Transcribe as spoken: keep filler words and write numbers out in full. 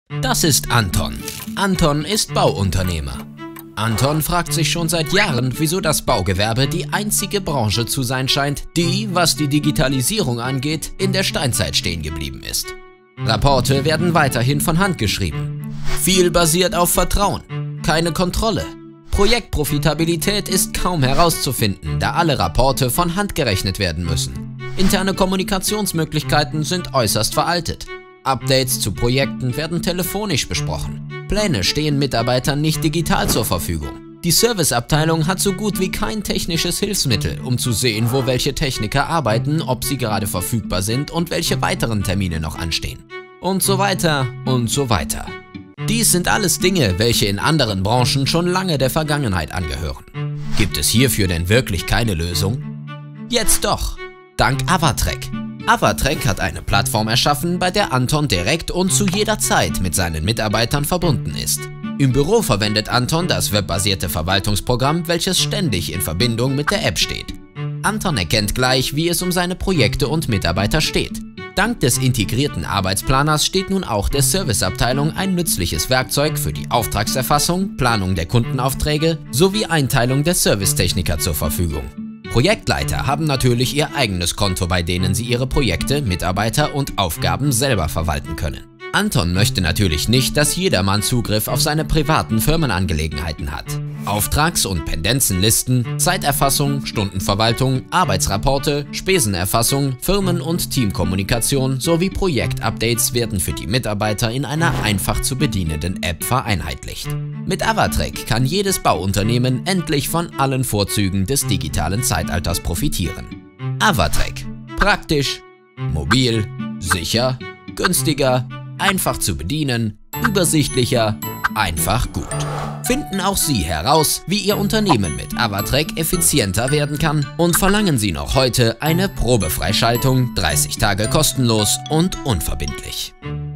Das ist Anton. Anton ist Bauunternehmer. Anton fragt sich schon seit Jahren, wieso das Baugewerbe die einzige Branche zu sein scheint, die, was die Digitalisierung angeht, in der Steinzeit stehen geblieben ist. Rapporte werden weiterhin von Hand geschrieben. Viel basiert auf Vertrauen, keine Kontrolle. Projektprofitabilität ist kaum herauszufinden, da alle Rapporte von Hand gerechnet werden müssen. Interne Kommunikationsmöglichkeiten sind äußerst veraltet. Updates zu Projekten werden telefonisch besprochen. Pläne stehen Mitarbeitern nicht digital zur Verfügung. Die Serviceabteilung hat so gut wie kein technisches Hilfsmittel, um zu sehen, wo welche Techniker arbeiten, ob sie gerade verfügbar sind und welche weiteren Termine noch anstehen. Und so weiter und so weiter. Dies sind alles Dinge, welche in anderen Branchen schon lange der Vergangenheit angehören. Gibt es hierfür denn wirklich keine Lösung? Jetzt doch! Dank Avatrec. Avatrec hat eine Plattform erschaffen, bei der Anton direkt und zu jeder Zeit mit seinen Mitarbeitern verbunden ist. Im Büro verwendet Anton das webbasierte Verwaltungsprogramm, welches ständig in Verbindung mit der App steht. Anton erkennt gleich, wie es um seine Projekte und Mitarbeiter steht. Dank des integrierten Arbeitsplaners steht nun auch der Serviceabteilung ein nützliches Werkzeug für die Auftragserfassung, Planung der Kundenaufträge sowie Einteilung der Servicetechniker zur Verfügung. Projektleiter haben natürlich ihr eigenes Konto, bei denen sie ihre Projekte, Mitarbeiter und Aufgaben selber verwalten können. Anton möchte natürlich nicht, dass jedermann Zugriff auf seine privaten Firmenangelegenheiten hat. Auftrags- und Pendenzenlisten, Zeiterfassung, Stundenverwaltung, Arbeitsrapporte, Spesenerfassung, Firmen- und Teamkommunikation sowie Projektupdates werden für die Mitarbeiter in einer einfach zu bedienenden App vereinheitlicht. Mit Avatrec kann jedes Bauunternehmen endlich von allen Vorzügen des digitalen Zeitalters profitieren. Avatrec. Praktisch, mobil, sicher, günstiger, einfach zu bedienen, übersichtlicher, einfach gut. Finden auch Sie heraus, wie Ihr Unternehmen mit Avatrec effizienter werden kann und verlangen Sie noch heute eine Probefreischaltung, dreißig Tage kostenlos und unverbindlich.